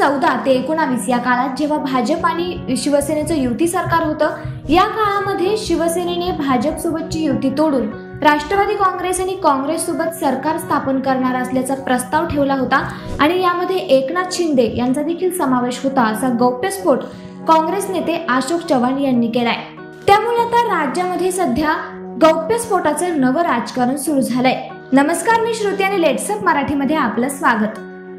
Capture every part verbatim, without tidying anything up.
चौदा ते एकोणावीस या काळात जेव्हा भाजप आणि शिवसेनेचं युती सरकार होतं, या काळामध्ये शिवसेनेने भाजप सोबतची युती तोडून राष्ट्रवादी काँग्रेस आणि काँग्रेस सोबत सरकार स्थापन करणार असल्याचा प्रस्ताव ठेवला होता आणि यामध्ये एकनाथ शिंदे यांचा देखील समावेश होता, असा गौप्यस्फोट काँग्रेस नेते अशोक चव्हाण यांनी केलाय। त्यामुळे आता राज्यामध्ये सध्या गौप्यस्फोटाचं नवं राजकारण सुरू झालंय। नमस्कार, मी श्रुती आणि लेट्सअप मराठीमध्ये आपलं स्वागत।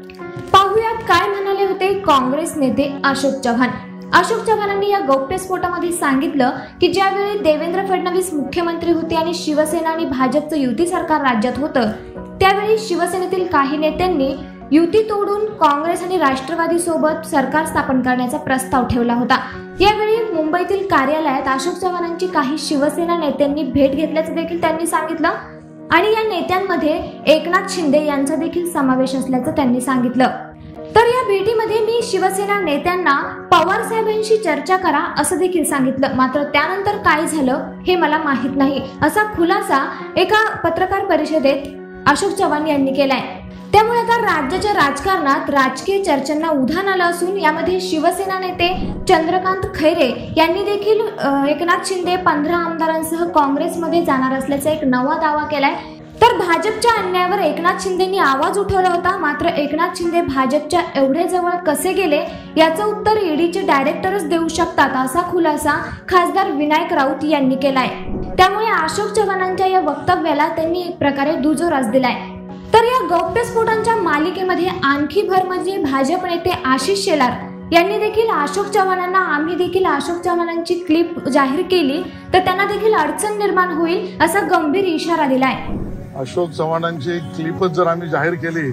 पाहुयात काय म्हणाले होते काँग्रेस नेते अशोक चव्हाण। अशोक चव्हाणांनी या गौप्यस्फोटामध्ये सांगितलं की ज्यावेळी देवेंद्र फडणवीस मुख्यमंत्री होते आणि शिवसेना आणि भाजपचं युती सरकार राज्यात होतं, त्यावेळी शिवसेनेतील काही नेत्यांनी युती तोडून काँग्रेस आणि राष्ट्रवादी सोबत सरकार स्थापन करण्याचा प्रस्ताव ठेवला होता। यावेळी मुंबईतील कार्यालयात अशोक चव्हाणांची काही शिवसेना नेत्यांनी भेट घेतल्याचं देखील त्यांनी सांगितलं आणि या नेत्यांमध्ये एकनाथ शिंदे यांचा देखील समावेश असल्याचं त्यांनी सांगितलं। तर या भेटीमध्ये मी शिवसेना नेत्यांना पवार साहेबांशी चर्चा करा असं देखील सांगितलं, मात्र त्यानंतर काय झालं हे मला माहित नाही, असा खुलासा एका पत्रकार परिषदेत अशोक चव्हाण यांनी केलाय। त्यामुळे आता राज्याच्या राजकारणात राजकीय चर्चांना उधाण आलं असून यामध्ये शिवसेना नेते चंद्रकांत खैरे यांनी देखील एकनाथ शिंदे पंधरा आमदारांसह काँग्रेसमध्ये जाणार असल्याचा एक नवा दावा केलाय। तर भाजपच्या अन्यायावर एकनाथ शिंदेंनी आवाज उठवला होता, मात्र एकनाथ शिंदे भाजपच्या एवढे जवळ कसे गेले याचं उत्तर ईडीचे डायरेक्टरच देऊ शकतात, असा खुलासा खासदार विनायक राऊत यांनी केलाय। त्यामुळे अशोक चव्हाणांच्या या वक्तव्याला त्यांनी एक प्रकारे दुजोराच दिलाय। तर या गौप्यस्फोटांच्या मालिकेमध्ये आणखी भर म्हणजे भाजप नेते आशिष शेलार यांनी देखील अशोक चव्हाणांना आम्ही देखील अशोक चव्हाणांची क्लिप जाहीर केली तर त्यांना देखील अडचण निर्माण होईल असा गंभीर इशारा दिलाय। अशोक चव्हाणांची क्लिपच जर आम्ही जाहीर केली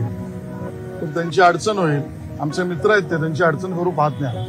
तर त्यांची अडचण होईल। आमचे मित्र आहेत ते, त्यांची अडचण करू पाहत नाही।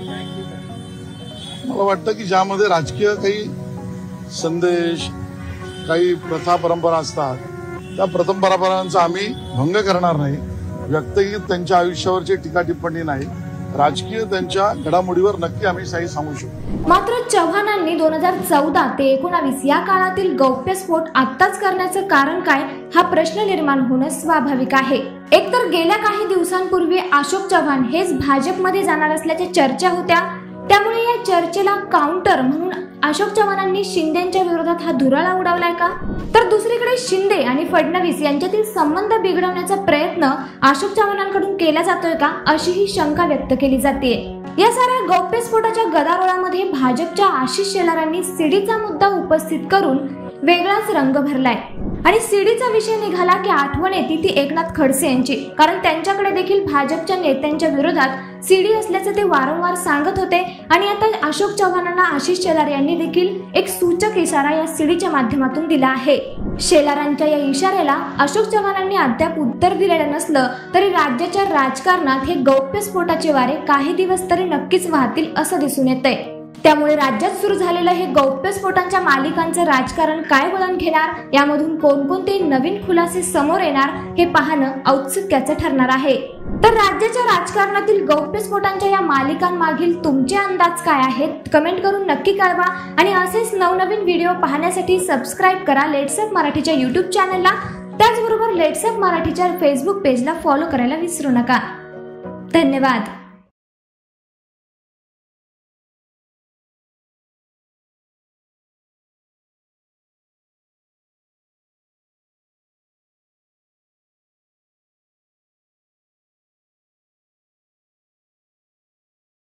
मला वाटतं की ज्यामध्ये राजकीय काही संदेश, काही प्रथा परंपरा असतात, त्या प्रथम परंपरांचा आम्ही भंग करणार नाही। व्यक्तिगत त्यांच्या आयुष्यावरची टीका टिप्पणी नाही, राजकीय त्यांच्या घडामोडीवर नक्की आम्ही काही सांगू शकतो। मात्र चव्हाणांनी दोन हजार चौदा ते एकोणावीस या काळातील गौप्यस्फोट आत्ताच करण्याचं कारण काय हा प्रश्न निर्माण होणं स्वाभाविक आहे। एकतर गेल्या काही दिवसांपूर्वी अशोक चव्हाण हेच भाजपमध्ये जाणार असल्याच्या चर्चा होत्या, त्यामुळे या चर्चेला काउंटर म्हणून अशोक चव्हाणांनी शिंदेच्या विरोधात हा धुराळा उडवलाय का? तर दुसरीकडे शिंदे आणि फडणवीस यांच्यातील संबंध बिघडवण्याचा प्रयत्न अशोक चव्हाणांकडून केला जातोय का, अशी ही शंका व्यक्त केली जाते। या साऱ्या गौप्यस्फोटाच्या गदारोळामध्ये भाजपच्या आशिष शेलारांनी सीडीचा मुद्दा उपस्थित करून वेगळाच रंग भरलाय आणि सीडीचा विषय निघाला की आठवण येते ती एकनाथ खडसे यांची, कारण त्यांच्याकडे देखील भाजपच्या नेत्यांच्या विरोधात सीडी असल्याचं ते वारंवार सांगत होते आणि आता अशोक चव्हाणांना आशिष शेलार यांनी देखील एक सूचक इशारा या सीडीच्या माध्यमातून दिला आहे। शेलारांच्या या इशाऱ्याला अशोक चव्हाणांनी अद्याप उत्तर दिलेलं नसलं तरी राज्याच्या राजकारणात हे गौप्यस्फोटाचे वारे काही दिवस तरी नक्कीच वाहतील असं दिसून येतंय। त्यामुळे राज्यात सुरू झालेलं हे गौप्यस्फोटांच्या मालिकांचं राजकारण काय वळण घेणार, यामधून कोणकोणते नवीन खुलासे समोर येणार हे पाहणं औत्सुक्याचं ठरणार आहे। तर राज्याच्या राजकारणातील गौप्यस्फोटांच्या या मालिकांमागील तुमचे अंदाज काय आहेत कमेंट करून नक्की कळवा आणि असेच नवनवीन व्हिडिओ पाहण्यासाठी सबस्क्राईब करा लेट्सअप मराठीच्या युट्यूब चॅनलला। त्याचबरोबर लेट्सअप मराठीच्या फेसबुक पेजला फॉलो करायला विसरू नका। धन्यवाद।